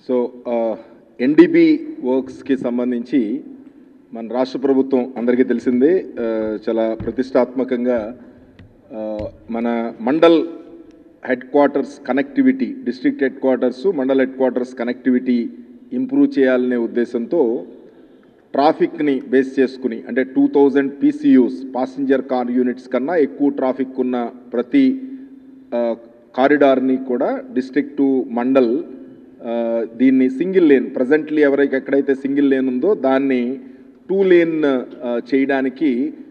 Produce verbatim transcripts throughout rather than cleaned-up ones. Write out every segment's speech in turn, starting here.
So NDB వర్క్స్కి సంబంధించి మన రాష్ట్ర ప్రభుత్వం అందరికీ తెలిసిందే, చాలా ప్రతిష్టాత్మకంగా మన mandal headquarters connectivity, district headquarters mandal headquarters connectivity improve చేయాలనే ఉద్దేశంతో ట్రాఫిక్ని బేస్ చేసుకుని, అంటే two thousand PCUs passenger car units కన్నా ఎక్కువ ట్రాఫిక్ ఉన్న ప్రతి కారిడార్ని కూడా డిస్ట్రిక్ట్ టు మండల్ దీన్ని సింగిల్ లేన్, ప్రజెంట్లీ ఎవరికి ఎక్కడైతే సింగిల్ లేన్ ఉందో దాన్ని టూ లేన్ చేయడానికి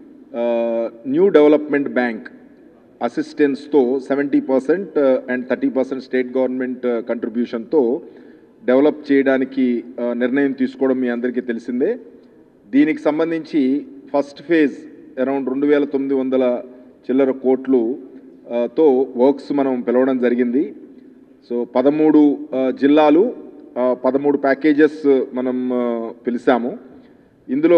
న్యూ డెవలప్మెంట్ బ్యాంక్ అసిస్టెన్స్తో seventy percent and thirty percent state government కంట్రిబ్యూషన్తో డెవలప్ చేయడానికి నిర్ణయం తీసుకోవడం మీ అందరికీ తెలిసిందే. దీనికి సంబంధించి ఫస్ట్ ఫేజ్ అరౌండ్ రెండు వేల తొమ్మిది వందల చిల్లర కోట్లు తో వర్క్స్ మనం పిలవడం జరిగింది. సో పదమూడు జిల్లాలు పదమూడు ప్యాకేజెస్ మనం పిలిచాము. ఇందులో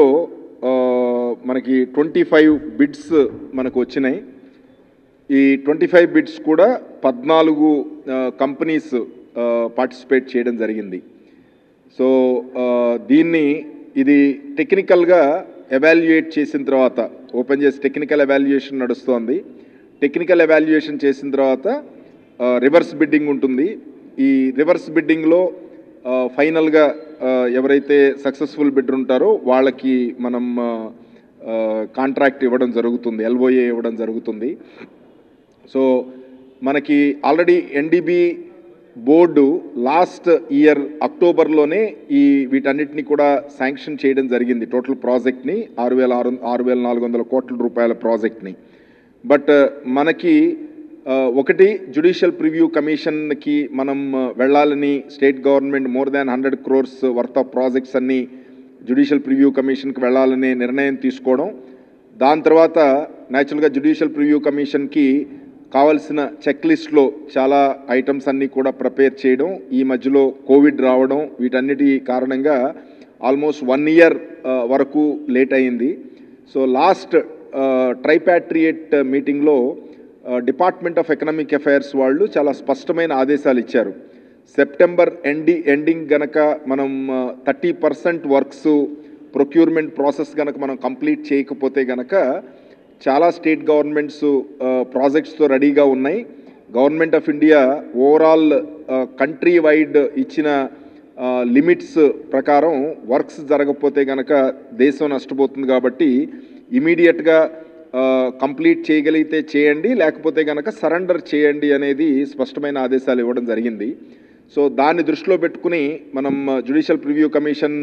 మనకి ట్వంటీ ఫైవ్ బిడ్స్ మనకు వచ్చినాయి. ఈ ట్వంటీ ఫైవ్ బిడ్స్ కూడా పద్నాలుగు కంపెనీస్ పార్టిసిపేట్ చేయడం జరిగింది. సో దీన్ని ఇది టెక్నికల్గా ఎవాల్యుయేట్ చేసిన తర్వాత, ఓపెన్ చేసి టెక్నికల్ ఎవాల్యుయేషన్ నడుస్తోంది. టెక్నికల్ ఎవాల్యుయేషన్ చేసిన తర్వాత రివర్స్ బిడ్డింగ్ ఉంటుంది. ఈ రివర్స్ బిడ్డింగ్లో ఫైనల్గా ఎవరైతే సక్సెస్ఫుల్ బిడ్డర్ ఉంటారో వాళ్ళకి మనం కాంట్రాక్ట్ ఇవ్వడం జరుగుతుంది, ఎల్ఓఏ ఇవ్వడం జరుగుతుంది. సో మనకి already NDB board last year అక్టోబర్లోనే ఈ వీటన్నిటిని కూడా శాంక్షన్ చేయడం జరిగింది. టోటల్ ప్రాజెక్ట్ని ఆరు వేల ఆరు ఆరు వేల నాలుగు వందల కోట్ల రూపాయల ప్రాజెక్ట్ని. బట్ మనకి ఒకటి జ్యుడిషియల్ ప్రివ్యూ కమిషన్కి మనం వెళ్ళాలని state government more than hundred crores worth of projects అన్నీ జ్యుడిషియల్ ప్రివ్యూ కమిషన్కి వెళ్ళాలనే నిర్ణయం తీసుకోవడం. దాని తర్వాత న్యాచురల్గా జ్యుడిషియల్ ప్రివ్యూ కమిషన్కి కావాల్సిన చెక్ లిస్ట్లో చాలా ఐటమ్స్ అన్నీ కూడా ప్రిపేర్ చేయడం, ఈ మధ్యలో కోవిడ్ రావడం, వీటన్నిటి కారణంగా ఆల్మోస్ట్ వన్ ఇయర్ వరకు లేట్ అయింది. సో లాస్ట్ ట్రైపాట్రియేట్ మీటింగ్లో డిపార్ట్మెంట్ ఆఫ్ ఎకనామిక్ అఫైర్స్ వాళ్ళు చాలా స్పష్టమైన ఆదేశాలు ఇచ్చారు. సెప్టెంబర్ ఎండి ఎండింగ్ గనక మనం thirty percent works procurement process కనుక మనం కంప్లీట్ చేయకపోతే గనక చాలా స్టేట్ గవర్నమెంట్స్ ప్రాజెక్ట్స్తో రెడీగా ఉన్నాయి. Government of India overall country wide ఇచ్చిన లిమిట్స్ ప్రకారం వర్క్స్ జరగకపోతే కనుక దేశం నష్టపోతుంది. కాబట్టి ఇమీడియట్గా కంప్లీట్ చేయగలిగితే చేయండి, లేకపోతే కనుక సరెండర్ చేయండి అనేది స్పష్టమైన ఆదేశాలు ఇవ్వడం జరిగింది. సో దాన్ని దృష్టిలో పెట్టుకుని మనం జ్యుడిషియల్ ప్రివ్యూ కమిషన్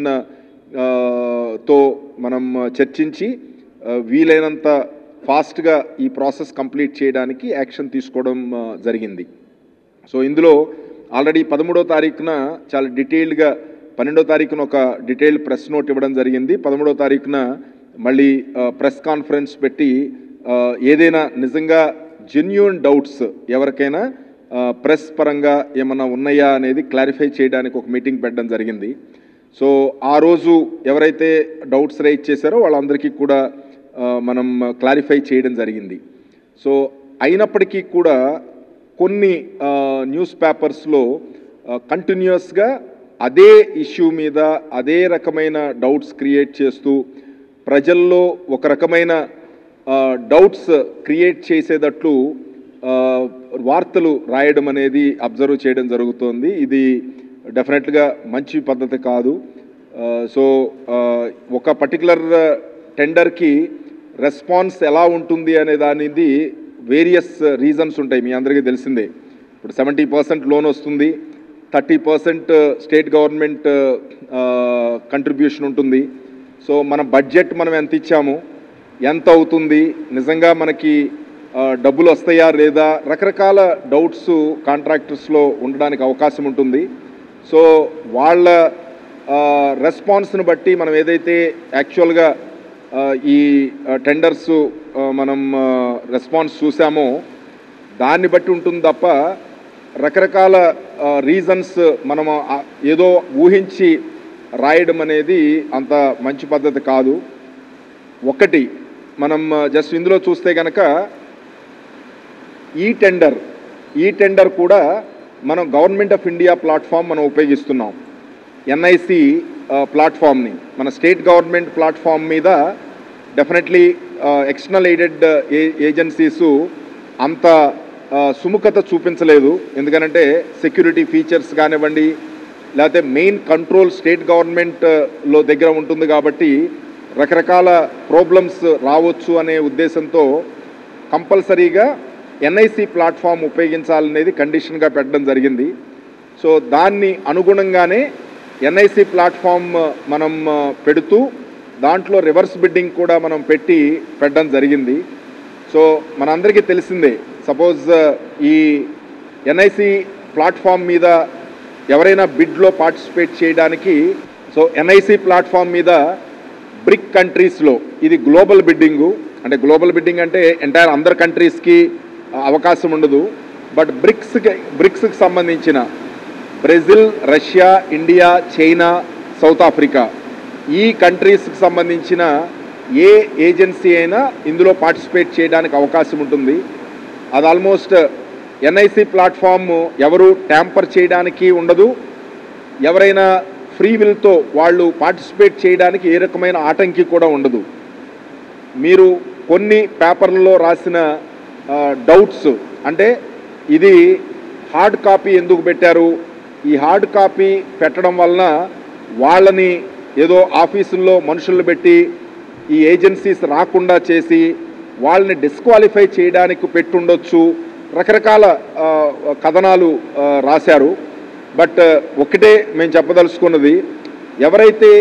తో మనం చర్చించి వీలైనంత ఫాస్ట్గా ఈ ప్రాసెస్ కంప్లీట్ చేయడానికి యాక్షన్ తీసుకోవడం జరిగింది. సో ఇందులో ఆల్రెడీ పదమూడో తారీఖున చాలా డీటెయిల్డ్గా, పన్నెండో తారీఖున ఒక డీటెయిల్డ్ ప్రెస్ నోట్ ఇవ్వడం జరిగింది. పదమూడో తారీఖున మళ్ళీ ప్రెస్ కాన్ఫరెన్స్ పెట్టి ఏదైనా నిజంగా జెన్యూన్ డౌట్స్ ఎవరికైనా ప్రెస్ పరంగా ఏమన్నా ఉన్నాయా అనేది క్లారిఫై చేయడానికి ఒక మీటింగ్ పెట్టడం జరిగింది. సో ఆ రోజు ఎవరైతే డౌట్స్ రైజ్ చేశారో వాళ్ళందరికీ కూడా మనం క్లారిఫై చేయడం జరిగింది. సో అయినప్పటికీ కూడా కొన్ని న్యూస్ పేపర్స్లో కంటిన్యూస్గా అదే ఇష్యూ మీద అదే రకమైన డౌట్స్ క్రియేట్ చేస్తూ ప్రజల్లో ఒక రకమైన డౌట్స్ క్రియేట్ చేసేటట్లు వార్తలు రాయడం అనేది అబ్జర్వ్ చేయడం జరుగుతోంది. ఇది డెఫినెట్గా మంచి పద్ధతి కాదు. సో ఒక పర్టికులర్ టెండర్కి రెస్పాన్స్ ఎలా ఉంటుంది అనే దానిది వేరియస్ రీజన్స్ ఉంటాయి, మీ అందరికీ తెలిసిందే. ఇప్పుడు సెవెంటీ పర్సెంట్ లోన్ వస్తుంది, thirty percent state government contribution ఉంటుంది. సో మన బడ్జెట్ మనం ఎంత ఇచ్చాము, ఎంత అవుతుంది, నిజంగా మనకి డబ్బులు వస్తాయా లేదా, రకరకాల డౌట్స్ కాంట్రాక్టర్స్లో ఉండడానికి అవకాశం ఉంటుంది. సో వాళ్ళ రెస్పాన్స్ని బట్టి మనం ఏదైతే యాక్చువల్గా ఈ టెండర్స్ మనం రెస్పాన్స్ చూసామో దాన్ని బట్టి ఉంటుంది తప్ప రకరకాల రీజన్స్ మనం ఏదో ఊహించి రాయడం అనేది అంత మంచి పద్ధతి కాదు. ఒకటి మనం జస్ట్ ఇందులో చూస్తే కనుక ఈ టెండర్ ఈ టెండర్ కూడా మనం గవర్నమెంట్ ఆఫ్ ఇండియా ప్లాట్ఫామ్ మనం ఉపయోగిస్తున్నాం. ఎన్ఐసి ప్లాట్ఫామ్ని మన స్టేట్ గవర్నమెంట్ ప్లాట్ఫామ్ మీద డెఫినెట్లీ ఎక్స్టర్నల్ ఎయిడెడ్ ఏజెన్సీసు అంత సుముఖత చూపించలేదు. ఎందుకంటే సెక్యూరిటీ ఫీచర్స్ కానివ్వండి, లేకపోతే మెయిన్ కంట్రోల్ స్టేట్ గవర్నమెంట్లో దగ్గర ఉంటుంది కాబట్టి రకరకాల ప్రాబ్లమ్స్ రావచ్చు అనే ఉద్దేశంతో కంపల్సరీగా ఎన్ఐసి ప్లాట్ఫామ్ ఉపయోగించాలనేది కండిషన్గా పెట్టడం జరిగింది. సో దాన్ని అనుగుణంగానే ఎన్ఐసి ప్లాట్ఫామ్ మనం పెడుతూ దాంట్లో రివర్స్ బిడ్డింగ్ కూడా మనం పెట్టి పెట్టడం జరిగింది. సో మనందరికీ తెలిసిందే, సపోజ్ ఈ ఎన్ఐసి ప్లాట్ఫామ్ మీద ఎవరైనా బిడ్లో పార్టిసిపేట్ చేయడానికి, సో ఎన్ఐసి ప్లాట్ఫామ్ మీద బ్రిక్ కంట్రీస్లో ఇది గ్లోబల్ బిడ్డింగు, అంటే గ్లోబల్ బిడ్డింగ్ అంటే ఎంటైర్ అందరు కంట్రీస్కి అవకాశం ఉండదు. బట్ బ్రిక్స్కి బ్రిక్స్కి సంబంధించిన Brazil, Russia, India, China, South Africa ఈ కంట్రీస్కి సంబంధించిన ఏ ఏజెన్సీ అయినా ఇందులో పార్టిసిపేట్ చేయడానికి అవకాశం ఉంటుంది. అది ఆల్మోస్ట్ ఎన్ఐసి ప్లాట్ఫామ్ ఎవరు ట్యాంపర్ చేయడానికి ఉండదు. ఎవరైనా ఫ్రీ విల్తో వాళ్ళు పార్టిసిపేట్ చేయడానికి ఏ రకమైన ఆటంకి కూడా ఉండదు. మీరు కొన్ని పేపర్లలో రాసిన డౌట్స్, అంటే ఇది హార్డ్ కాపీ ఎందుకు పెట్టారు, ఈ హార్డ్ కాపీ పెట్టడం వలన వాళ్ళని ఏదో ఆఫీసుల్లో మనుషులను పెట్టి ఈ ఏజెన్సీస్ రాకుండా చేసి వాళ్ళని డిస్క్వాలిఫై చేయడానికి పెట్టుండొచ్చు, రకరకాల కథనాలు రాశారు. బట్ ఒకటే మేము చెప్పదలుచుకున్నది, ఎవరైతే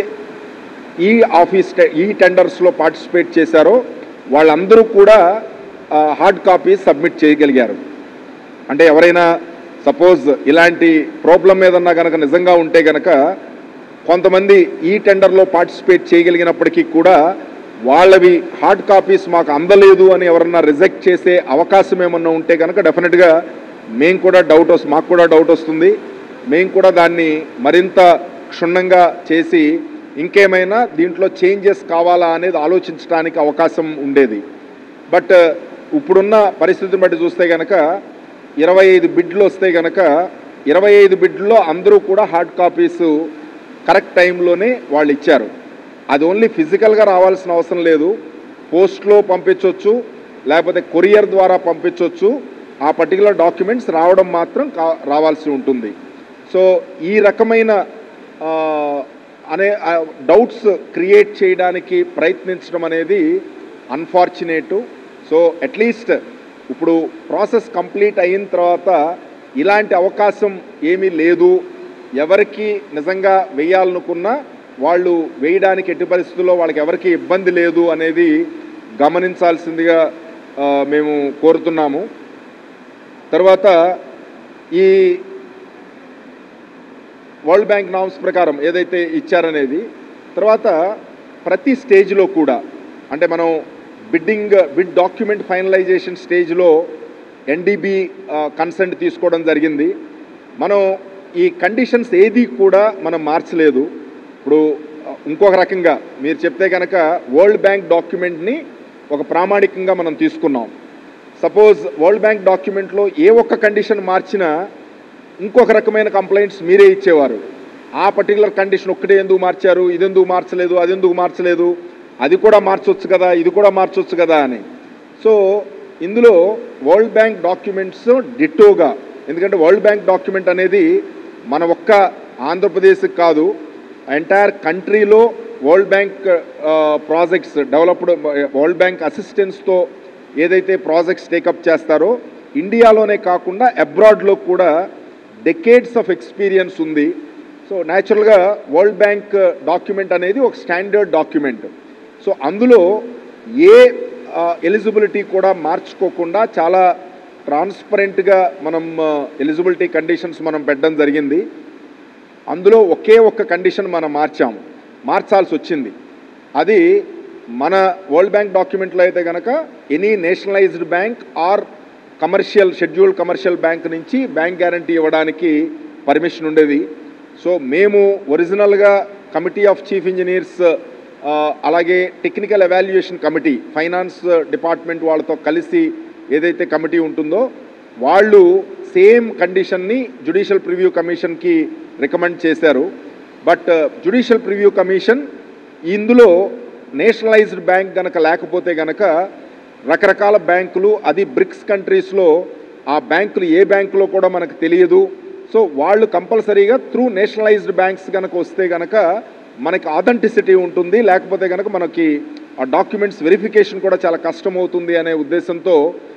ఈ ఆఫీస్ ఈ టెండర్స్లో పార్టిసిపేట్ చేశారో వాళ్ళందరూ కూడా హార్డ్ కాపీ సబ్మిట్ చేయగలిగారు. అంటే ఎవరైనా సపోజ్ ఇలాంటి ప్రాబ్లం ఏదన్నా కనుక నిజంగా ఉంటే కనుక కొంతమంది ఈ టెండర్లో పార్టిసిపేట్ చేయగలిగినప్పటికీ కూడా వాళ్ళవి హార్డ్ కాపీస్ మాకు అందలేదు అని ఎవరన్నా రిజెక్ట్ చేసే అవకాశం ఏమన్నా ఉంటే కనుక డెఫినెట్గా మేము కూడా డౌట్ వస్తుంది మాకు కూడా డౌట్ వస్తుంది మేము కూడా దాన్ని మరింత క్షుణ్ణంగా చేసి ఇంకేమైనా దీంట్లో చేంజెస్ కావాలా అనేది ఆలోచించడానికి అవకాశం ఉండేది. బట్ ఇప్పుడున్న పరిస్థితిని బట్టి చూస్తే కనుక ఇరవై ఐదు బిడ్లు వస్తే కనుక ఇరవై ఐదు బిడ్లో అందరూ కూడా హార్డ్ కాపీసు కరెక్ట్ టైంలోనే వాళ్ళు ఇచ్చారు. అది ఓన్లీ ఫిజికల్గా రావాల్సిన అవసరం లేదు, పోస్ట్లో పంపించవచ్చు, లేకపోతే కొరియర్ ద్వారా పంపించవచ్చు. ఆ పర్టికులర్ డాక్యుమెంట్స్ రావడం మాత్రం కా రావాల్సి ఉంటుంది. సో ఈ రకమైన అనే డౌట్స్ క్రియేట్ చేయడానికి ప్రయత్నించడం అనేది అన్ఫార్చునేటు. సో అట్లీస్ట్ ఇప్పుడు ప్రాసెస్ కంప్లీట్ అయిన తర్వాత ఇలాంటి అవకాశం ఏమీ లేదు, ఎవరికి నిజంగా వేయాలనుకున్నా వాళ్ళు వేయడానికి ఎట్టి పరిస్థితుల్లో వాళ్ళకి ఎవరికి ఇబ్బంది లేదు అనేది గమనించాల్సిందిగా మేము కోరుతున్నాము. తర్వాత ఈ వరల్డ్ బ్యాంక్ నామ్స్ ప్రకారం ఏదైతే ఇచ్చారనేది, తర్వాత ప్రతి స్టేజ్లో కూడా అంటే మనం బిడ్డింగ్ బిడ్ డాక్యుమెంట్ ఫైనలైజేషన్ స్టేజ్లో ఎన్డీబీ కన్సెంట్ తీసుకోవడం జరిగింది. మనం ఈ కండిషన్స్ ఏది కూడా మనం మార్చలేదు. ఇప్పుడు ఇంకొక రకంగా మీరు చెప్తే కనుక వరల్డ్ బ్యాంక్ డాక్యుమెంట్ని ఒక ప్రామాణికంగా మనం తీసుకున్నాం. సపోజ్ వరల్డ్ బ్యాంక్ డాక్యుమెంట్లో ఏ ఒక్క కండిషన్ మార్చినా ఇంకొక రకమైన కంప్లైంట్స్ మీరే ఇచ్చేవారు. ఆ పర్టికులర్ కండిషన్ ఒక్కటే ఎందుకు మార్చారు, ఇది ఎందుకు మార్చలేదు, అది ఎందుకు మార్చలేదు, అది కూడా మార్చవచ్చు కదా, ఇది కూడా మార్చవచ్చు కదా అని. సో ఇందులో వరల్డ్ బ్యాంక్ డాక్యుమెంట్స్ డిట్టోగా, ఎందుకంటే వరల్డ్ బ్యాంక్ డాక్యుమెంట్ అనేది మన ఒక్క ఆంధ్రప్రదేశ్కి కాదు, ఎంటైర్ కంట్రీలో world bank projects developed world bank అసిస్టెన్స్తో ఏదైతే ప్రాజెక్ట్స్ టేకప్ చేస్తారో ఇండియాలోనే కాకుండా అబ్రాడ్లో కూడా డెకేడ్స్ ఆఫ్ ఎక్స్పీరియన్స్ ఉంది. సో న్యాచురల్గా వరల్డ్ బ్యాంక్ డాక్యుమెంట్ అనేది ఒక స్టాండర్డ్ డాక్యుమెంట్. సో అందులో ఏ ఎలిజిబిలిటీ కూడా మార్చుకోకుండా చాలా ట్రాన్స్పరెంట్గా మనం ఎలిజిబిలిటీ కండిషన్స్ మనం పెట్టడం జరిగింది. అందులో ఒకే ఒక్క కండిషన్ మనం మార్చాము, మార్చాల్సి వచ్చింది. అది మన వరల్డ్ బ్యాంక్ డాక్యుమెంట్లో అయితే కనుక any nationalised bank or commercial scheduled commercial bank నుంచి బ్యాంక్ గ్యారంటీ ఇవ్వడానికి పర్మిషన్ ఉండేది. సో మేము ఒరిజినల్గా కమిటీ ఆఫ్ చీఫ్ ఇంజనీర్స్ అలాగే technical evaluation committee finance department వాళ్ళతో కలిసి ఏదైతే కమిటీ ఉంటుందో వాళ్ళు సేమ్ కండిషన్ని జ్యుడిషియల్ ప్రివ్యూ కమిషన్కి రికమెండ్ చేశారు. బట్ జ్యుడిషియల్ ప్రివ్యూ కమిషన్ ఇందులో నేషనలైజ్డ్ బ్యాంక్ గనక లేకపోతే గనక రకరకాల బ్యాంకులు, అది బ్రిక్స్ కంట్రీస్లో ఆ బ్యాంకులు ఏ బ్యాంకులో కూడా మనకు తెలియదు. సో వాళ్ళు కంపల్సరీగా త్రూ నేషనలైజ్డ్ బ్యాంక్స్ కనుక వస్తే కనుక మనకి ఆథెంటిసిటీ ఉంటుంది, లేకపోతే కనుక మనకి ఆ డాక్యుమెంట్స్ వెరిఫికేషన్ కూడా చాలా కష్టం అవుతుంది అనే ఉద్దేశంతో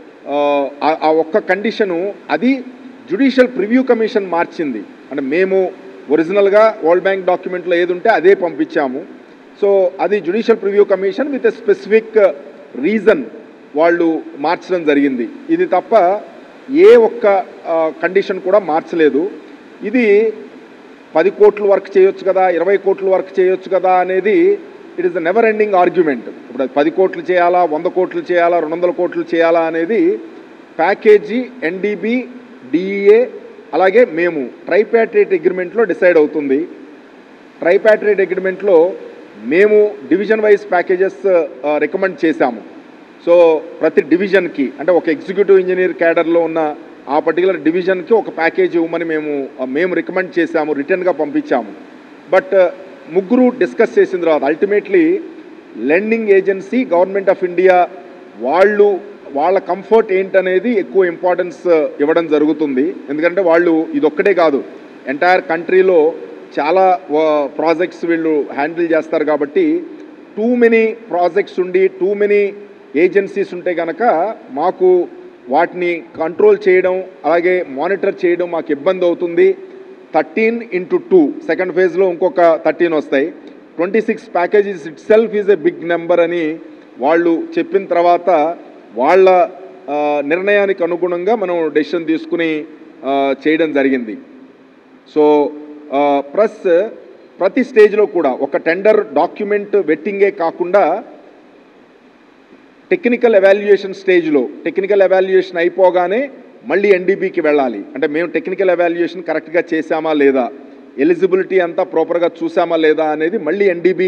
ఆ ఒక్క కండిషను అది జ్యుడిషియల్ ప్రివ్యూ కమిషన్ మార్చింది. అంటే మేము ఒరిజినల్గా వరల్డ్ బ్యాంక్ డాక్యుమెంట్లో ఏది ఉంటే అదే పంపించాము. సో అది judicial preview commission with a specific reason వాళ్ళు మార్చడం జరిగింది. ఇది తప్ప ఏ ఒక్క కండిషన్ కూడా మార్చలేదు. ఇది పది కోట్ల వర్క్ చేయొచ్చు కదా, ఇరవై కోట్ల వర్క్ చేయొచ్చు కదా అనేది it is the never ending argument. ఇప్పుడు పది కోట్లు చేయాలా, వంద కోట్లు చేయాలా, రెండు వందల కోట్లు చేయాలా అనేది ప్యాకేజీ ఎన్డీబీ, డిఈఏ అలాగే మేము ట్రైపాట్రియేట్ అగ్రిమెంట్లో డిసైడ్ అవుతుంది. ట్రైపాట్రియేట్ అగ్రిమెంట్లో మేము డివిజన్ వైజ్ ప్యాకేజెస్ రికమెండ్ చేశాము. సో ప్రతి డివిజన్కి అంటే ఒక ఎగ్జిక్యూటివ్ ఇంజనీర్ క్యాడర్లో ఉన్న ఆ పర్టికులర్ డివిజన్కి ఒక ప్యాకేజ్ ఇవ్వమని మేము మేము రికమెండ్ చేశాము, రిటర్న్గా పంపించాము. బట్ ముగ్గురు డిస్కస్ చేసిన తర్వాత ultimately lending agency, government of India వాళ్ళు వాళ్ళ కంఫర్ట్ ఏంటనేది ఎక్కువ ఇంపార్టెన్స్ ఇవ్వడం జరుగుతుంది. ఎందుకంటే వాళ్ళు ఇదొక్కటే కాదు, ఎంటైర్ కంట్రీలో చాలా ప్రాజెక్ట్స్ వీళ్ళు హ్యాండిల్ చేస్తారు కాబట్టి టూ మెనీ ప్రాజెక్ట్స్ ఉండి టూ మెనీ ఏజెన్సీస్ ఉంటే కనుక మాకు వాటిని కంట్రోల్ చేయడం అలాగే మానిటర్ చేయడం మాకు ఇబ్బంది అవుతుంది. థర్టీన్ ఇంటూ టూ సెకండ్ ఫేజ్లో ఇంకొక థర్టీన్ వస్తాయి. Twenty six packages itself is a big number అని వాళ్ళు చెప్పిన తర్వాత వాళ్ళ నిర్ణయానికి అనుగుణంగా మనం డెసిషన్ తీసుకుని చేయడం జరిగింది. సో ప్లస్ ప్రతి స్టేజ్లో కూడా ఒక టెండర్ డాక్యుమెంట్ వెట్టింగే కాకుండా టెక్నికల్ ఎవాల్యుయేషన్ స్టేజ్లో టెక్నికల్ ఎవాల్యుయేషన్ అయిపోగానే మళ్ళీ ఎన్డీబీకి వెళ్ళాలి. అంటే మేము టెక్నికల్ ఎవాల్యుయేషన్ కరెక్ట్గా చేశామా లేదా, ఎలిజిబిలిటీ అంతా ప్రాపర్గా చూసామా లేదా అనేది మళ్ళీ ఎన్డీబీ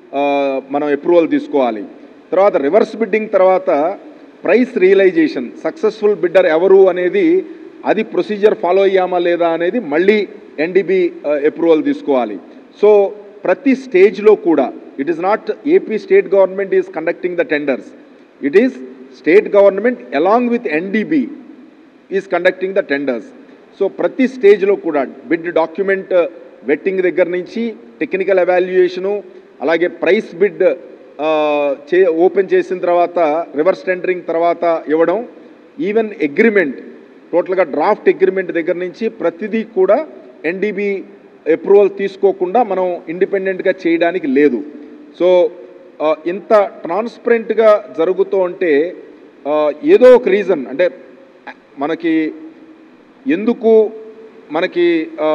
మనం అప్రూవల్ తీసుకోవాలి. తర్వాత రివర్స్ బిడ్డింగ్ తర్వాత ప్రైస్ రియలైజేషన్, సక్సెస్ఫుల్ బిడ్డర్ ఎవరు అనేది అది ప్రొసీజర్ ఫాలో అయ్యామా లేదా అనేది మళ్ళీ ఎన్డీబీ అప్రూవల్ తీసుకోవాలి. సో ప్రతి స్టేజ్లో కూడా it is not AP state government is conducting the tenders, it is state government along with NDB is conducting the tenders. So ప్రతి స్టేజ్లో కూడా బిడ్ డాక్యుమెంట్ వెట్టింగ్ దగ్గర నుంచి టెక్నికల్ ఎవాల్యుయేషను అలాగే ప్రైస్ బిడ్ చే ఓపెన్ చేసిన తర్వాత రివర్స్ టెండరింగ్ తర్వాత ఇవ్వడం, ఈవెన్ అగ్రిమెంట్ టోటల్గా డ్రాఫ్ట్ అగ్రిమెంట్ దగ్గర నుంచి ప్రతిదీ కూడా ఎన్డీబీ అప్రూవల్ తీసుకోకుండా మనం ఇండిపెండెంట్గా చేయడానికి లేదు. సో ఇంత ట్రాన్స్పరెంట్గా జరుగుతూ ఉంటే ఏదో ఒక రీజన్ అంటే మనకి ఎందుకు మనకి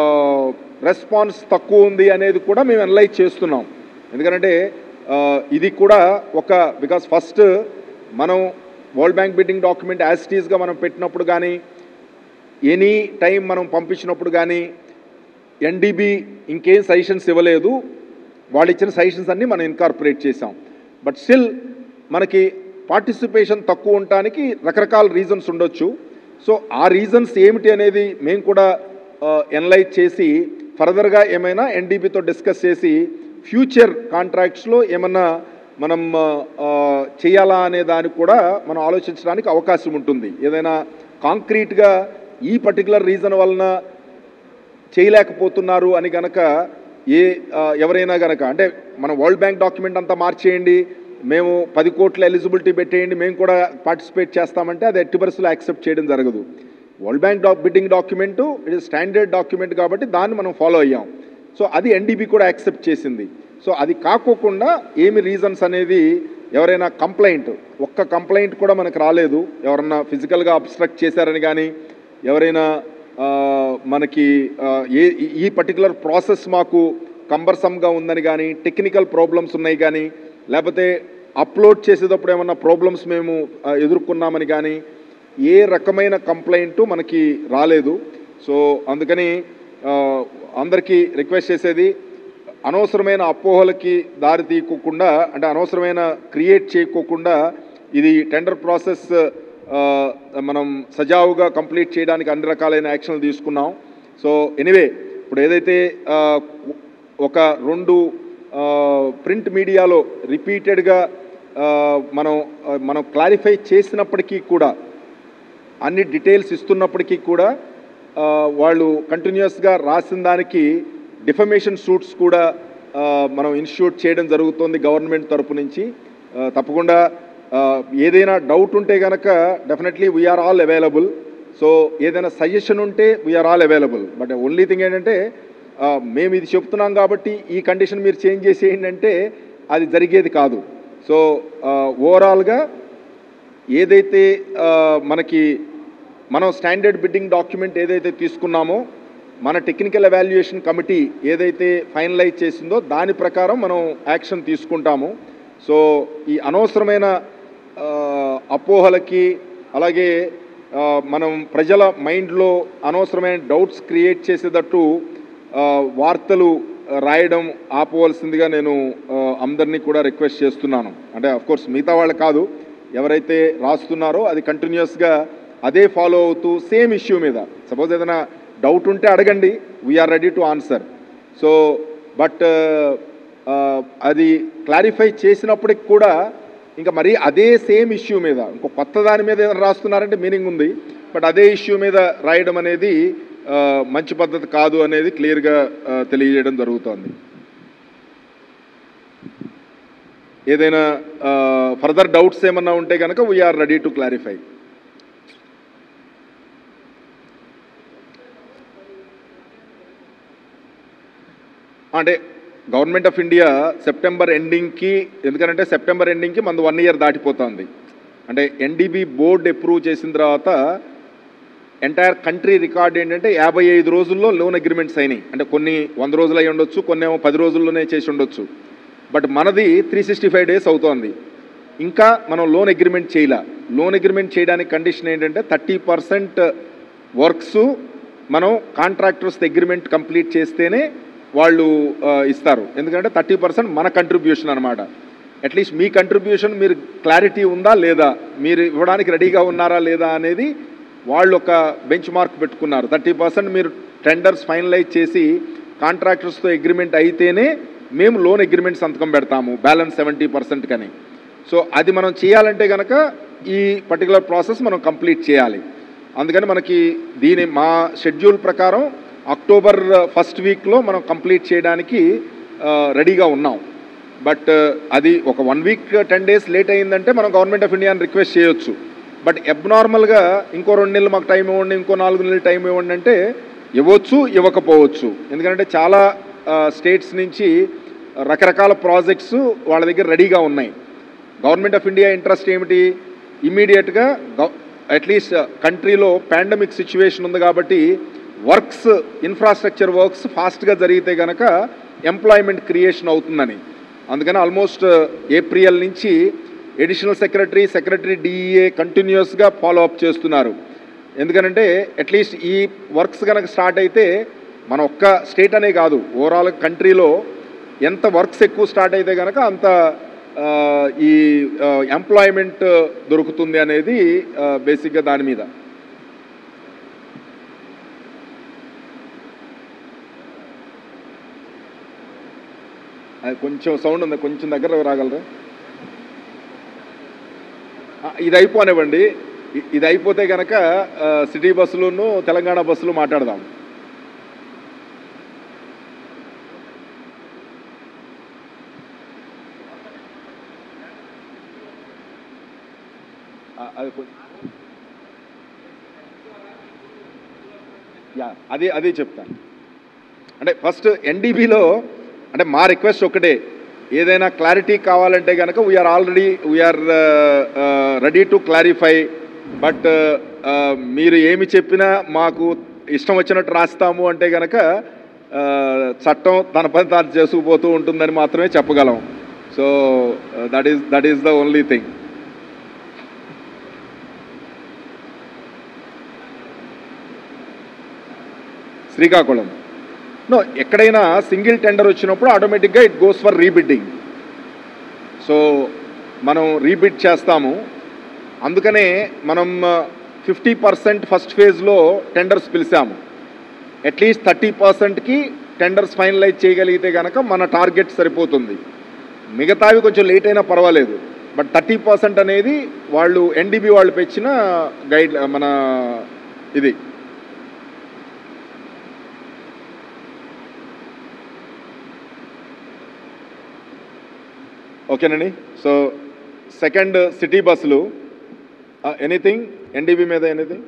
రెస్పాన్స్ తక్కువ ఉంది అనేది కూడా మేము అనలైజ్ చేస్తున్నాం. ఎందుకంటే ఇది కూడా ఒక బికాస్ ఫస్ట్ మనం world bank bidding document as it ఈస్గా మనం పెట్టినప్పుడు కానీ ఎనీ టైం మనం పంపించినప్పుడు కానీ ఎన్డీబీ ఇంకేం సజెషన్స్ ఇవ్వలేదు, వాళ్ళు ఇచ్చిన సజెషన్స్ అన్నీ మనం ఇన్కార్పొరేట్ చేసాం. బట్ స్టిల్ మనకి పార్టిసిపేషన్ తక్కువ ఉండటానికి రకరకాల రీజన్స్ ఉండొచ్చు. సో ఆ రీజన్స్ ఏమిటి అనేది మేము కూడా ఎనలైజ్ చేసి ఫర్దర్గా ఏమైనా ఎన్డీబీతో డిస్కస్ చేసి ఫ్యూచర్ కాంట్రాక్ట్స్లో ఏమన్నా మనం చేయాలా అనే దానికి కూడా మనం ఆలోచించడానికి అవకాశం ఉంటుంది. ఏదైనా కాంక్రీట్గా ఈ పర్టికులర్ రీజన్ వలన చేయలేకపోతున్నారు అని కనుక ఏ ఎవరైనా కనుక అంటే మన వరల్డ్ బ్యాంక్ డాక్యుమెంట్ అంతా మార్చేయండి, మేము పది కోట్ల ఎలిజిబిలిటీ పెట్టేయండి, మేము కూడా పార్టిసిపేట్ చేస్తామంటే అది ఎట్టి పరిస్థితుల్లో యాక్సెప్ట్ చేయడం జరగదు. World bank the bidding document it is standard document కాబట్టి దాన్ని మనం ఫాలో అయ్యాం. సో అది ఎన్డీబీ కూడా యాక్సెప్ట్ చేసింది. సో అది కాకోకుండా ఏమి రీజన్స్ అనేది ఎవరైనా కంప్లైంట్ ఒక్క కంప్లైంట్ కూడా మనకు రాలేదు. ఎవరన్నా ఫిజికల్గా అబ్స్ట్రక్ట్ చేశారని కానీ ఎవరైనా మనకి ఏ ఈ పర్టికులర్ ప్రాసెస్ మాకు కంబర్సమ్గా ఉందని కానీ టెక్నికల్ ప్రాబ్లమ్స్ ఉన్నాయి కానీ లేకపోతే అప్లోడ్ చేసేటప్పుడు ఏమన్నా ప్రాబ్లమ్స్ మేము ఎదుర్కొన్నామని కానీ ఏ రకమైన కంప్లైంట్ మనకి రాలేదు. సో అందుకని అందరికీ రిక్వెస్ట్ చేసేది అనవసరమైన అపోహలకి దారి తీయకోకుండా అంటే అనవసరమైన క్రియేట్ చేయకోకుండా ఇది టెండర్ ప్రాసెస్ మనం సజావుగా కంప్లీట్ చేయడానికి అన్ని రకాలైన యాక్షన్లు తీసుకున్నాం. సో ఎనీవే ఇప్పుడు ఏదైతే ఒక రెండు ప్రింట్ మీడియాలో రిపీటెడ్గా మనం మనం క్లారిఫై చేసినప్పటికీ కూడా అన్ని డీటెయిల్స్ ఇస్తున్నప్పటికీ కూడా వాళ్ళు కంటిన్యూస్గా రాసిన దానికి డిఫమేషన్ సూట్స్ కూడా మనం ఇన్స్టిట్యూట్ చేయడం జరుగుతుంది గవర్నమెంట్ తరపు నుంచి. తప్పకుండా ఏదైనా డౌట్ ఉంటే కనుక definitely we are all available. So ఏదైనా సజెషన్ ఉంటే we are all available. But only thing ఏంటంటే మేము ఇది చెప్తున్నాం కాబట్టి ఈ కండిషన్ మీరు చేంజ్ చేసేయండి అంటే అది జరిగేది కాదు. సో ఓవరాల్గా ఏదైతే మనకి మనం స్టాండర్డ్ బిడ్డింగ్ డాక్యుమెంట్ ఏదైతే తీసుకున్నామో మన టెక్నికల్ ఎవాల్యుయేషన్ కమిటీ ఏదైతే ఫైనలైజ్ చేసిందో దాని ప్రకారం మనం యాక్షన్ తీసుకుంటాము. సో ఈ అనవసరమైన అపోహలకి అలాగే మనం ప్రజల మైండ్లో అనవసరమైన డౌట్స్ క్రియేట్ చేసేటట్టు వార్తలు రాయడం ఆపవలసిందిగా నేను అందరినీ కూడా రిక్వెస్ట్ చేస్తున్నాను. అంటే అఫ్కోర్స్ మిగతా వాళ్ళు కాదు, ఎవరైతే రాస్తున్నారో అది కంటిన్యూస్గా అదే ఫాలో అవుతూ సేమ్ ఇష్యూ మీద సపోజ్ ఏదైనా డౌట్ ఉంటే అడగండి, we are ready to answer. So but అది క్లారిఫై చేసినప్పటికి కూడా ఇంకా మరి అదే సేమ్ ఇష్యూ మీద ఇంకో కొత్త దాని మీద ఏదైనా రాస్తున్నారంటే మీనింగ్ ఉంది. బట్ అదే ఇష్యూ మీద రాయడం అనేది మంచి పద్ధతి కాదు అనేది క్లియర్గా తెలియజేయడం జరుగుతోంది. ఏదైనా ఫర్దర్ డౌట్స్ ఏమన్నా ఉంటే కనుక వీఆర్ రెడీ టు క్లారిఫై. అంటే గవర్నమెంట్ ఆఫ్ ఇండియా సెప్టెంబర్ ఎండింగ్కి, ఎందుకంటే సెప్టెంబర్ ఎండింగ్కి మనది వన్ ఇయర్ దాటిపోతుంది. అంటే ఎన్డీబీ బోర్డు అప్రూవ్ చేసిన తర్వాత ఎంటైర్ కంట్రీ రికార్డ్ ఏంటంటే యాభై ఐదు రోజుల్లో లోన్ అగ్రిమెంట్స్ అయినాయి. అంటే కొన్ని వంద రోజులు అయి ఉండొచ్చు, కొన్ని ఏమో పది రోజుల్లోనే చేసి ఉండొచ్చు. బట్ మనది త్రీ సిక్స్టీ ఫైవ్ డేస్ అవుతోంది. ఇంకా మనం లోన్ అగ్రిమెంట్ చేయలే. లోన్ అగ్రిమెంట్ చేయడానికి కండిషన్ ఏంటంటే థర్టీ పర్సెంట్ వర్క్స్ మనం కాంట్రాక్టర్స్ అగ్రిమెంట్ కంప్లీట్ చేస్తేనే వాళ్ళు ఇస్తారు. ఎందుకంటే థర్టీ పర్సెంట్ మన కంట్రిబ్యూషన్ అనమాట. అట్లీస్ట్ మీ కంట్రిబ్యూషన్ మీరు క్లారిటీ ఉందా లేదా, మీరు ఇవ్వడానికి రెడీగా ఉన్నారా లేదా అనేది వాళ్ళు ఒక బెంచ్ మార్క్ పెట్టుకున్నారు. థర్టీ పర్సెంట్ మీరు టెండర్స్ ఫైనలైజ్ చేసి కాంట్రాక్టర్స్తో అగ్రిమెంట్ అయితేనే మేము లోన్ అగ్రిమెంట్ సంతకం పెడతాము బ్యాలెన్స్ సెవెంటీ పర్సెంట్ కని. సో అది మనం చేయాలంటే కనుక ఈ పర్టికులర్ ప్రాసెస్ మనం కంప్లీట్ చేయాలి. అందుకని మనకి దీని మా షెడ్యూల్ ప్రకారం అక్టోబర్ ఫస్ట్ వీక్లో మనం కంప్లీట్ చేయడానికి రెడీగా ఉన్నాం. బట్ అది ఒక one week ten days late అయిందంటే మనం గవర్నమెంట్ ఆఫ్ ఇండియాని రిక్వెస్ట్ చేయొచ్చు. బట్ అబ్నార్మల్గా ఇంకో రెండు నెలలు మాకు టైం ఇవ్వండి, ఇంకో నాలుగు నెలలు టైం ఇవ్వండి అంటే ఇవ్వచ్చు, ఇవ్వకపోవచ్చు. ఎందుకంటే చాలా స్టేట్స్ నుంచి రకరకాల ప్రాజెక్ట్స్ వాళ్ళ దగ్గర రెడీగా ఉన్నాయి. గవర్నమెంట్ ఆఫ్ ఇండియా ఇంట్రెస్ట్ ఏమిటి, ఇమ్మీడియట్గా అట్లీస్ట్ కంట్రీలో పాండమిక్ సిచ్యువేషన్ ఉంది కాబట్టి వర్క్స్, ఇన్ఫ్రాస్ట్రక్చర్ వర్క్స్ ఫాస్ట్గా జరిగితే కనుక ఎంప్లాయ్మెంట్ క్రియేషన్ అవుతుందని. అందుకని ఆల్మోస్ట్ ఏప్రిల్ నుంచి ఎడిషనల్ సెక్రటరీ, సెక్రటరీ డిఈఏ కంటిన్యూస్గా ఫాలో అప్ చేస్తున్నారు. ఎందుకనంటే అట్లీస్ట్ ఈ వర్క్స్ కనుక స్టార్ట్ అయితే మన ఒక్క స్టేట్ అనే కాదు, ఓవరాల్ కంట్రీలో ఎంత వర్క్స్ ఎక్కువ స్టార్ట్ అయితే కనుక అంత ఈ ఎంప్లాయ్మెంట్ దొరుకుతుంది అనేది బేసిక్గా దాని మీద. అది కొంచెం సౌండ్ ఉంది, కొంచెం దగ్గర రాగలరా? ఇది అయిపోనివ్వండి. ఇది అయిపోతే కనుక సిటీ బస్సులను తెలంగాణ బస్సులు మాట్లాడదాం. అది యా అదే అదే చెప్తాను. అంటే ఫస్ట్ ఎన్డీబీలో అంటే మా రిక్వెస్ట్ ఒకటే, ఏదైనా క్లారిటీ కావాలంటే కనుక we are already we are ready to clarify. But మీరు ఏమి చెప్పినా మాకు ఇష్టం వచ్చినట్టు రాస్తాము అంటే కనుక చట్టం తన పని తాను చేసుకుపోతూ ఉంటుందని మాత్రమే చెప్పగలం. So that is that is the only thing. Srikakulam no, ఎక్కడైనా సింగిల్ టెండర్ వచ్చినప్పుడు ఆటోమేటిక్గా it goes for rebidding. So మనం రీబిడ్ చేస్తాము. అందుకనే మనం ఫిఫ్టీ పర్సెంట్ ఫస్ట్ ఫేజ్లో టెండర్స్ పిలిచాము. అట్లీస్ట్ థర్టీ పర్సెంట్కి టెండర్స్ ఫైనలైజ్ చేయగలిగితే కనుక మన టార్గెట్ సరిపోతుంది. మిగతావి కొంచెం లేట్ అయినా పర్వాలేదు, బట్ థర్టీ పర్సెంట్ అనేది వాళ్ళు ఎన్డీబీ వాళ్ళు పెంచిన గైడ్ మన ఇది. ఓకేనండి. సో సెకండ్ సిటీ బస్సులు, ఎనీథింగ్ ఎన్డీబీ మీద ఎనీథింగ్?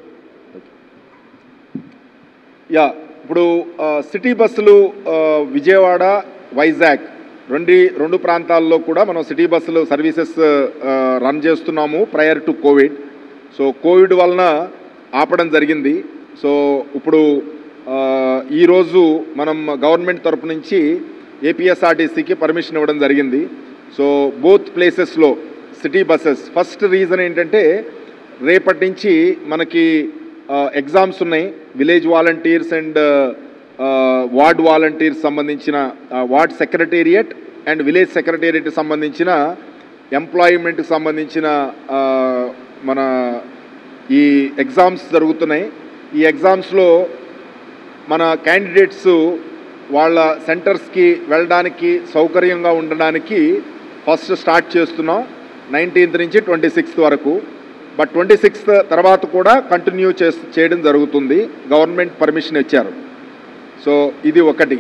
యా, ఇప్పుడు సిటీ బస్సులు విజయవాడ, వైజాగ్ రెండు రెండు ప్రాంతాల్లో కూడా మనం సిటీ బస్సులు సర్వీసెస్ రన్ చేస్తున్నాము prior to COVID. So COVID వలన ఆపడం జరిగింది. సో ఇప్పుడు ఈరోజు మనం గవర్నమెంట్ తరపు నుంచి ఏపీఎస్ఆర్టీసీకి పర్మిషన్ ఇవ్వడం జరిగింది. సో బోత్ ప్లేసెస్లో సిటీ బస్సెస్. ఫస్ట్ రీజన్ ఏంటంటే రేపటి నుంచి మనకి ఎగ్జామ్స్ ఉన్నాయి. Village volunteers and ward volunteers సంబంధించిన ward secretariat and village secretariat సంబంధించిన ఎంప్లాయ్మెంట్కి సంబంధించిన మన ఈ ఎగ్జామ్స్ జరుగుతున్నాయి. ఈ ఎగ్జామ్స్లో మన క్యాండిడేట్స్ వాళ్ళ సెంటర్స్కి వెళ్ళడానికి సౌకర్యంగా ఉండడానికి ఫస్ట్ స్టార్ట్ చేస్తున్నాం నైన్టీన్త్ నుంచి ట్వంటీ సిక్స్త్ వరకు. బట్ ట్వంటీ సిక్స్త్ తర్వాత కూడా కంటిన్యూ చే చేయడం జరుగుతుంది. గవర్నమెంట్ పర్మిషన్ ఇచ్చారు. సో ఇది ఒకటి.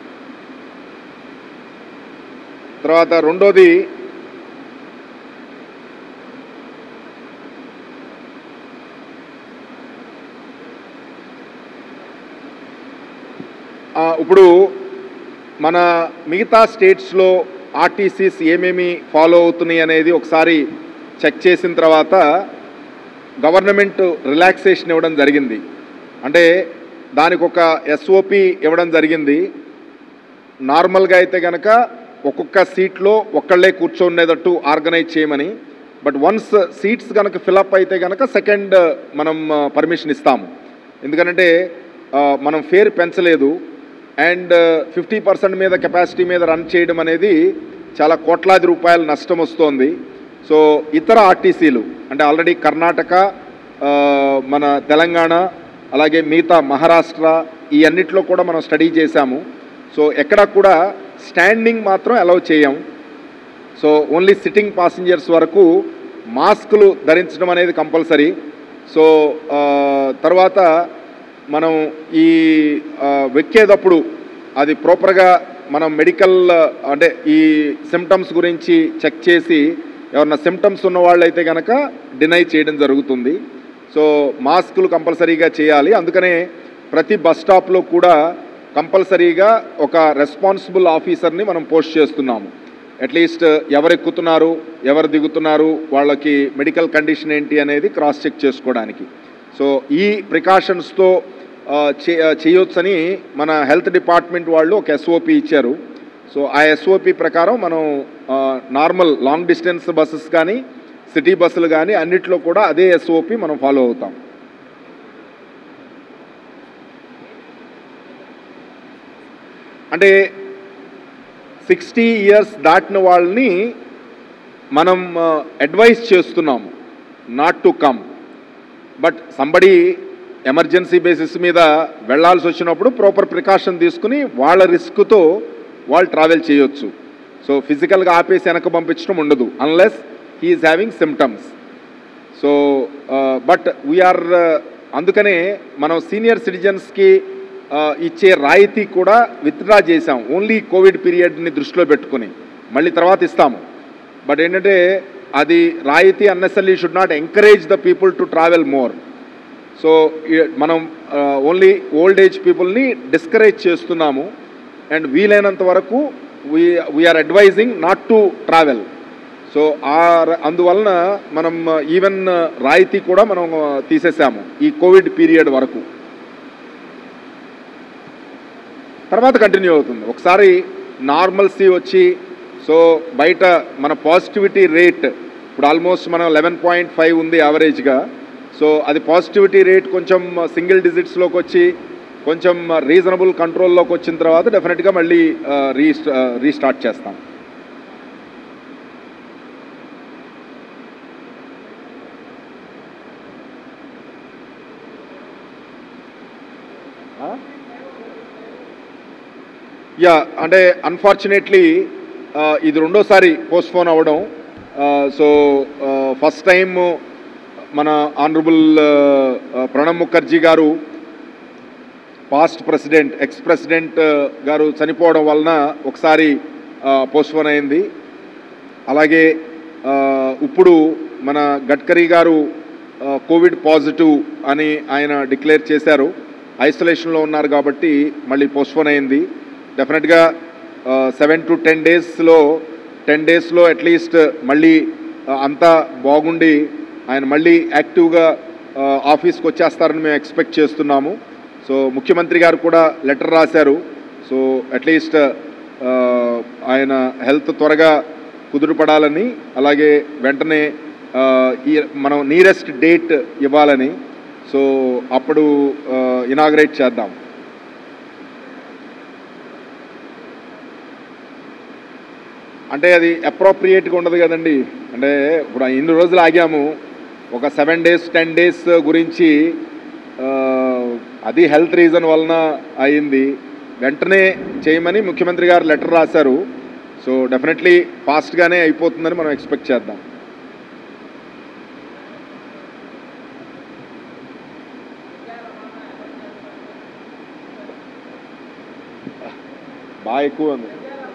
తర్వాత రెండోది ఇప్పుడు మన మిగతా స్టేట్స్లో ఆర్టీసీస్ ఏమేమి ఫాలో అవుతున్నాయి అనేది ఒకసారి చెక్ చేసిన తర్వాత గవర్నమెంట్ రిలాక్సేషన్ ఇవ్వడం జరిగింది. అంటే దానికి ఒక ఎస్ఓపి ఇవ్వడం జరిగింది. నార్మల్గా అయితే కనుక ఒక్కొక్క సీట్లో ఒక్కళ్ళే కూర్చోండేటట్టు ఆర్గనైజ్ చేయమని. బట్ వన్స్ సీట్స్ కనుక ఫిలప్ అయితే కనుక సెకండ్ మనం పర్మిషన్ ఇస్తాము. ఎందుకంటే మనం ఫేర్ పెంచలేదు అండ్ ఫిఫ్టీ పర్సెంట్ మీద కెపాసిటీ మీద రన్ చేయడం అనేది చాలా కోట్లాది రూపాయల నష్టం వస్తోంది. సో ఇతర ఆర్టీసీలు అంటే ఆల్రెడీ కర్ణాటక, మన తెలంగాణ, అలాగే మిగతా మహారాష్ట్ర ఈ అన్నిట్లో కూడా మనం స్టడీ చేశాము. సో ఎక్కడ కూడా స్టాండింగ్ మాత్రం అలౌ చేయం. సో ఓన్లీ సిట్టింగ్ పాసింజర్స్ వరకు మాస్కులు ధరించడం అనేది కంపల్సరీ. సో తర్వాత మనం ఈ వెక్కేటప్పుడు అది ప్రాపర్గా మనం మెడికల్ అంటే ఈ సిమ్టమ్స్ గురించి చెక్ చేసి ఎవరన్నా సిమ్టమ్స్ ఉన్న వాళ్ళైతే కనుక డినై చేయడం జరుగుతుంది. సో మాస్కులు కంపల్సరీగా చేయాలి. అందుకనే ప్రతి బస్ స్టాప్లో కూడా కంపల్సరీగా ఒక రెస్పాన్సిబుల్ ఆఫీసర్ని మనం పోస్ట్ చేస్తున్నాము. అట్లీస్ట్ ఎవరు ఎక్కుతున్నారు, ఎవరు దిగుతున్నారు, వాళ్ళకి మెడికల్ కండిషన్ ఏంటి అనేది క్రాస్ చెక్ చేసుకోవడానికి. సో ఈ ప్రికాషన్స్తో చేయొచ్చని మన హెల్త్ డిపార్ట్మెంట్ వాళ్ళు ఒక ఎస్ఓపి ఇచ్చారు. సో ఆ ఎస్ఓపి ప్రకారం మనం నార్మల్ లాంగ్ డిస్టెన్స్ బస్సెస్ కానీ సిటీ బస్సులు కానీ అన్నిట్లో కూడా అదే ఎస్ఓపి మనం ఫాలో అవుతాం. అంటే సిక్స్టీ ఇయర్స్ దాటిన వాళ్ళని మనం అడ్వైస్ చేస్తున్నాము not to come. But somebody emergency basis మీద వెళ్లాల్సి వచ్చినప్పుడు ప్రాపర్ ప్రికాషన్ తీసుకుని వాళ్ళ రిస్క్తో వాళ్ళు ట్రావెల్ చేయొచ్చు. సో ఫిజికల్గా ఆపేసి వెనక పంపించడం ఉండదు unless he is having symptoms. So but we are అందుకనే మనం సీనియర్ సిటిజన్స్కి ఇచ్చే రాయితీ కూడా విత్డ్రా చేశాం ఓన్లీ కోవిడ్ పీరియడ్ని దృష్టిలో పెట్టుకుని. మళ్ళీ తర్వాత ఇస్తాము. బట్ ఏంటంటే అది రాయితీ unnecessary should not encourage the people to travel more. So మనం ఓన్లీ ఓల్డ్ ఏజ్ పీపుల్ని డిస్కరేజ్ చేస్తున్నాము అండ్ వీలైనంత వరకు we we are advising not to travel. So ఆ అందువలన మనం ఈవెన్ రాయితీ కూడా మనం తీసేసాము ఈ కోవిడ్ పీరియడ్ వరకు. తర్వాత కంటిన్యూ అవుతుంది. ఒకసారి నార్మల్సీ వచ్చి సో బయట మన పాజిటివిటీ రేట్ ఇప్పుడు ఆల్మోస్ట్ మనం లెవెన్ పాయింట్ ఫైవ్ ఉంది యావరేజ్గా. సో అది పాజిటివిటీ రేట్ కొంచెం సింగిల్ డిజిట్స్లోకి వచ్చి కొంచెం రీజనబుల్ కంట్రోల్లోకి వచ్చిన తర్వాత డెఫినెట్గా మళ్ళీ రీస్టా రీస్టార్ట్ చేస్తాం. యా అంటే అన్ఫార్చునేట్లీ ఇది రెండోసారి పోస్ట్పోన్ అవ్వడం. సో ఫస్ట్ టైం మన ఆనరబుల్ ప్రణబ్ ముఖర్జీ గారు పాస్ట్ ప్రెసిడెంట్ ఎక్స్ ప్రెసిడెంట్ గారు చనిపోవడం వలన ఒకసారి పోస్ట్పోన్ అయింది. అలాగే ఇప్పుడు మన గడ్కరీ గారు కోవిడ్ పాజిటివ్ అని ఆయన డిక్లేర్ చేశారు. ఐసోలేషన్లో ఉన్నారు కాబట్టి మళ్ళీ పోస్ట్పోన్ అయింది. డెఫినెట్గా సెవెన్ టు టెన్ డేస్లో టెన్ డేస్లో అట్లీస్ట్ మళ్ళీ అంతా బాగుండి ఆయన మళ్ళీ యాక్టివ్గా ఆఫీస్కి వచ్చేస్తారని మేము ఎక్స్పెక్ట్ చేస్తున్నాము. సో ముఖ్యమంత్రి గారు కూడా లెటర్ రాశారు. సో అట్లీస్ట్ ఆయన హెల్త్ త్వరగా కుదురుపడాలని, అలాగే వెంటనే ఈ మనం నియరెస్ట్ డేట్ ఇవ్వాలని, సో అప్పుడు ఇనాగ్రేట్ చేద్దాం. అంటే అది అప్రోప్రియేట్గా ఉండదు కదండి. అంటే ఇప్పుడు ఇన్ని రోజులు ఆగాము, ఒక సెవెన్ డేస్ టెన్ డేస్ గురించి అది హెల్త్ రీజన్ వలన అయింది. వెంటనే చేయమని ముఖ్యమంత్రి గారు లెటర్ రాశారు. సో డెఫినెట్లీ ఫాస్ట్గానే అయిపోతుందని మనం ఎక్స్పెక్ట్ చేద్దాం. బాగా ఎక్కువ ఉంది.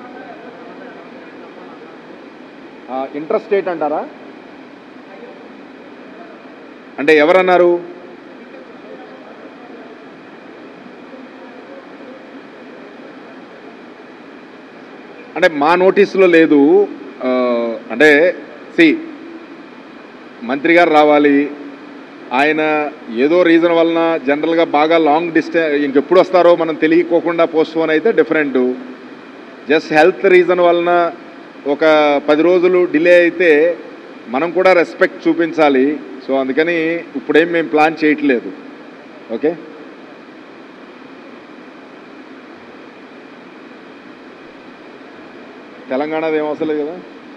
ఇంట్రెస్ట్ రేట్ అంటారా? అంటే ఎవరన్నారు? అంటే మా నోటీసులో లేదు. అంటే సి మంత్రి గారు రావాలి, ఆయన ఏదో రీజన్ వలన జనరల్గా బాగా లాంగ్ డిస్టెన్స్ ఇంకెప్పుడు వస్తారో మనం తెలియకోకుండా పోస్ట్పోన్ అయితే డిఫరెంట్. జస్ట్ హెల్త్ రీజన్ వలన ఒక పది రోజులు డిలే అయితే మనం కూడా రెస్పెక్ట్ చూపించాలి. సో అందుకని ఇప్పుడేం మేము ప్లాన్ చేయట్లేదు. ఓకే, తెలంగాణది ఏం అవసరం లేదు కదా.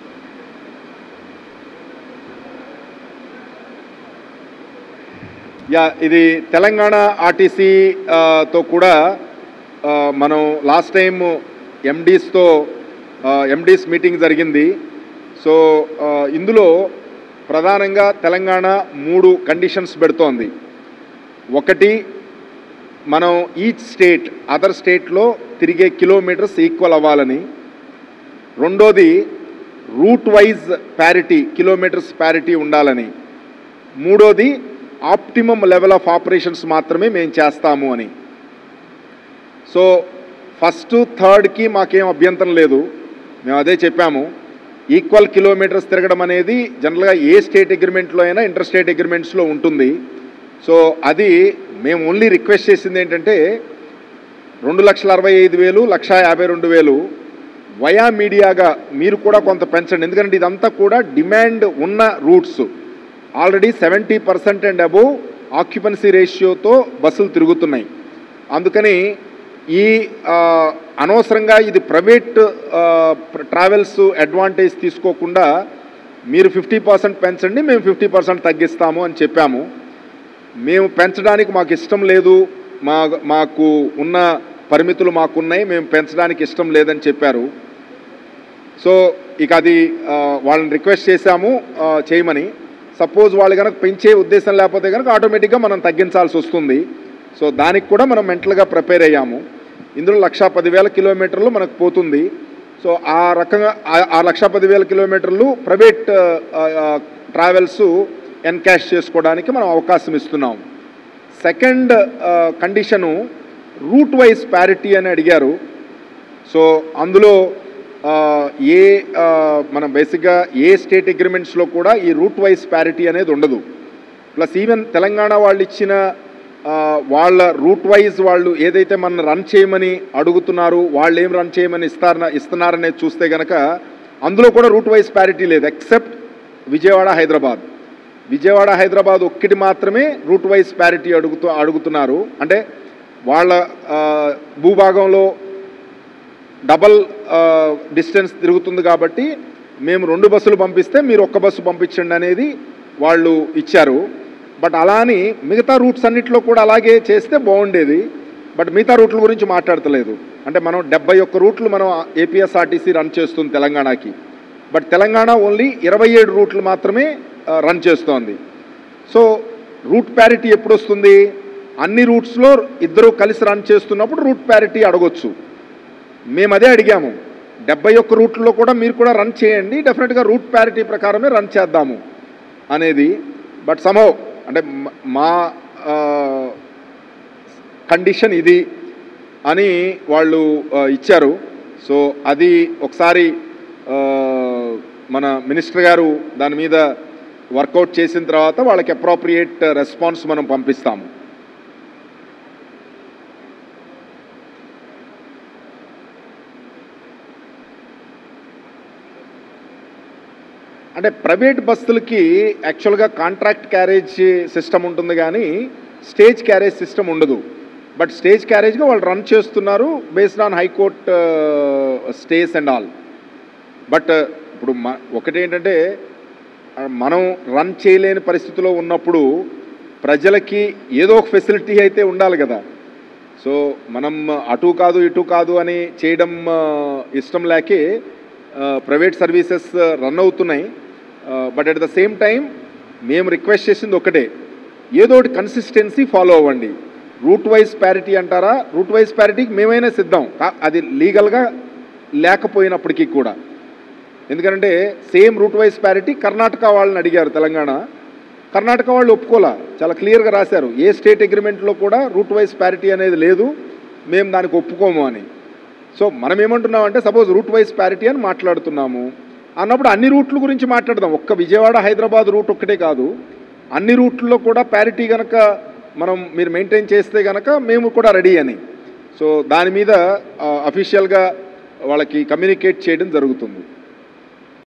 యా ఇది తెలంగాణ ఆర్టీసీతో కూడా మనం లాస్ట్ టైం ఎండీస్తో ఎండీస్ మీటింగ్ జరిగింది. సో ఇందులో ప్రధానంగా తెలంగాణ మూడు కండిషన్స్ పెడుతోంది. ఒకటి, మనం ఈచ్ స్టేట్ అదర్ స్టేట్లో తిరిగే కిలోమీటర్స్ ఈక్వల్ అవ్వాలని. రెండోది, route wise parity kilometres parity ఉండాలని. మూడోది, ఆప్టిమమ్ లెవెల్ ఆఫ్ ఆపరేషన్స్ మాత్రమే మేము చేస్తాము అని. సో ఫస్ట్ థర్డ్కి మాకేం అభ్యంతరం లేదు, మేము అదే చెప్పాము. ఈక్వల్ కిలోమీటర్స్ తిరగడం అనేది జనరల్గా ఏ స్టేట్ అగ్రిమెంట్లో అయినా ఇంటర్ స్టేట్ అగ్రిమెంట్స్లో ఉంటుంది. సో అది మేము ఓన్లీ రిక్వెస్ట్ చేసింది ఏంటంటే రెండు లక్షల అరవై ఐదు వేలు లక్ష యాభై రెండు వేలు వయా మీడియాగా మీరు కూడా కొంత పెంచండి. ఎందుకంటే ఇదంతా కూడా డిమాండ్ ఉన్న routes. Already seventy percent and above occupancy రేషియోతో బస్సులు తిరుగుతున్నాయి. అందుకని ఈ అనవసరంగా ఇది ప్రైవేట్ ట్రావెల్స్ అడ్వాంటేజ్ తీసుకోకుండా మీరు ఫిఫ్టీ పర్సెంట్ పెంచండి, మేము ఫిఫ్టీ పర్సెంట్ తగ్గిస్తాము అని చెప్పాము. మేము పెంచడానికి మాకు ఇష్టం లేదు, మా మాకు ఉన్న పరిమితులు మాకున్నాయి, మేము పెంచడానికి ఇష్టం లేదని చెప్పారు. సో ఇక అది వాళ్ళని రిక్వెస్ట్ చేశాము చేయమని. సపోజ్ వాళ్ళు కనుక పెంచే ఉద్దేశం లేకపోతే కనుక ఆటోమేటిక్గా మనం తగ్గించాల్సి వస్తుంది. సో దానికి కూడా మనం మెంటల్గా ప్రిపేర్ అయ్యాము. ఇందులో లక్షా పదివేల కిలోమీటర్లు మనకు పోతుంది. సో ఆ రకంగా ఆ లక్షా పదివేల కిలోమీటర్లు ప్రైవేట్ ట్రావెల్స్ ఎన్కాష్ చేసుకోవడానికి మనం అవకాశం ఇస్తున్నాం. Second condition route wise parity అని అడిగారు. సో అందులో ఏ మనం బేసిక్గా ఏ స్టేట్ అగ్రిమెంట్స్లో కూడా ఈ రూట్ వైజ్ ప్యారిటీ అనేది ఉండదు. ప్లస్ ఈవెన్ తెలంగాణ వాళ్ళు ఇచ్చిన వాళ్ళ రూట్ వైజ్ వాళ్ళు ఏదైతే మన రన్ చేయమని అడుగుతున్నారు, వాళ్ళు ఏం రన్ చేయమని ఇస్తారన ఇస్తున్నారనేది చూస్తే కనుక అందులో కూడా రూట్ వైజ్ ప్యారిటీ లేదు, ఎక్సెప్ట్ విజయవాడ హైదరాబాద్. విజయవాడ హైదరాబాద్ ఒక్కటి మాత్రమే రూట్ వైజ్ ప్యారిటీ అడుగుతూ అడుగుతున్నారు. అంటే వాళ్ళ భూభాగంలో డబల్ డిస్టెన్స్ తిరుగుతుంది కాబట్టి మేము రెండు బస్సులు పంపిస్తే మీరు ఒక్క బస్సు పంపించండి అనేది వాళ్ళు ఇచ్చారు. బట్ అలా అని మిగతా రూట్స్ అన్నింటిలో కూడా అలాగే చేస్తే బాగుండేది. బట్ మిగతా రూట్ల గురించి మాట్లాడతలేదు. అంటే మనం డెబ్బై ఒక్క రూట్లు మనం ఏపీఎస్ఆర్టీసీ రన్ చేస్తుంది తెలంగాణకి, బట్ తెలంగాణ ఓన్లీ ఇరవై ఏడు రూట్లు మాత్రమే రన్ చేస్తోంది. సో రూట్ ప్యారిటీ ఎప్పుడు వస్తుంది? అన్ని రూట్స్లో ఇద్దరు కలిసి రన్ చేస్తున్నప్పుడు రూట్ ప్యారిటీ అడగొచ్చు. మేము అదే అడిగాము, డెబ్బై ఒక్క రూట్లో కూడా మీరు కూడా రన్ చేయండి, డెఫినెట్గా రూట్ ప్యారిటీ ప్రకారమే రన్ చేద్దాము అనేది. బట్ సమ్హౌ అంటే మా కండిషన్ ఇది అని వాళ్ళు ఇచ్చారు. సో అది ఒకసారి మన మినిస్టర్ గారు దాని మీద వర్కౌట్ చేసిన తర్వాత వాళ్ళకి అప్రోప్రియేట్ రెస్పాన్స్ మనం పంపిస్తాము. అంటే ప్రైవేట్ బస్సులకి యాక్చువల్గా కాంట్రాక్ట్ క్యారేజ్ సిస్టమ్ ఉంటుంది కానీ స్టేజ్ క్యారేజ్ సిస్టమ్ ఉండదు. బట్ స్టేజ్ క్యారేజ్గా వాళ్ళు రన్ చేస్తున్నారు based on high court stays and all. But ఇప్పుడు మ ఒకటేంటంటే మనం రన్ చేయలేని పరిస్థితిలో ఉన్నప్పుడు ప్రజలకి ఏదో ఒక ఫెసిలిటీ అయితే ఉండాలి కదా. సో మనం అటు కాదు ఇటు కాదు అని చేయడం ఇష్టం లేకే ప్రైవేట్ సర్వీసెస్ రన్ అవుతున్నాయి. But at the same time మేము రిక్వెస్ట్ చేసింది ఒకటే, ఏదో ఒకటి కన్సిస్టెన్సీ ఫాలో అవ్వండి. రూట్ వైజ్ ప్యారిటీ అంటారా, రూట్ వైజ్ ప్యారిటీకి మేమైనా సిద్ధం, అది లీగల్గా లేకపోయినప్పటికీ కూడా. ఎందుకంటే same route wise parity Karnataka వాళ్ళని అడిగారు తెలంగాణ, కర్ణాటక వాళ్ళు ఒప్పుకోలా, చాలా క్లియర్గా రాశారు ఏ స్టేట్ అగ్రిమెంట్లో కూడా రూట్ వైజ్ ప్యారిటీ అనేది లేదు, మేము దానికి ఒప్పుకోము అని. సో మనం ఏమంటున్నామంటే సపోజ్ రూట్ వైజ్ ప్యారిటీ అని మాట్లాడుతున్నాము అన్నప్పుడు అన్ని రూట్ల గురించి మాట్లాడదాం. ఒక్క విజయవాడ హైదరాబాద్ రూట్ ఒక్కటే కాదు, అన్ని రూట్లలో కూడా ప్యారిటీ కనుక మనం మీరు మెయింటైన్ చేస్తే కనుక మేము కూడా రెడీ అని. సో దాని మీద అఫీషియల్గా వాళ్ళకి కమ్యూనికేట్ చేయడం జరుగుతుంది.